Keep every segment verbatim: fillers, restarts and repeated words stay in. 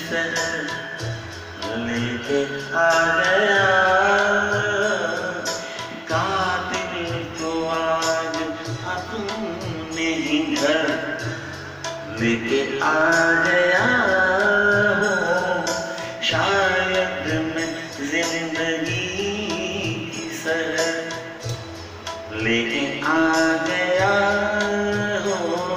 शहर लेके आ गया। कातिल को आज अपने ही घर लेके आ गया। शायद मैं जिंदगी की शहर लेके आ गया हूँ।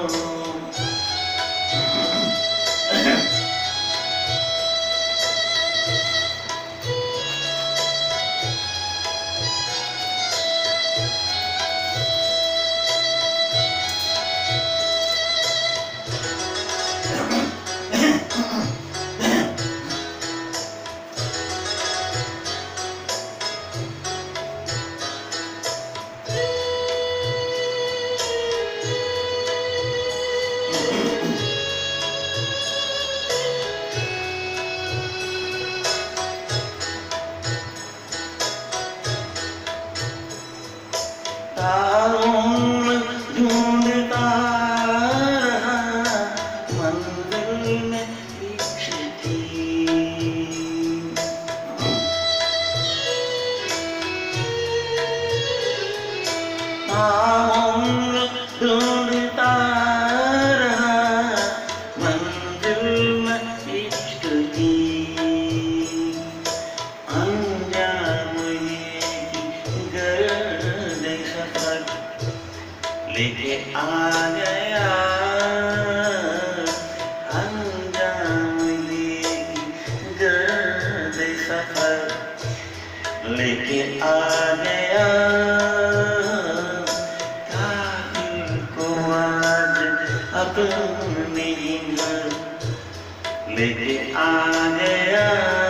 तारों ढूंढता रहा मंजिल में इश्क की। तारों ढूंढता रहा मंजिल में इश्क की। अंजाम ये कि गर्द सफर लेके आ गया। अंजाम ये कि गर्द सफर लेके आ गया। कातिल को आज अपने ही घर लेके आ गया।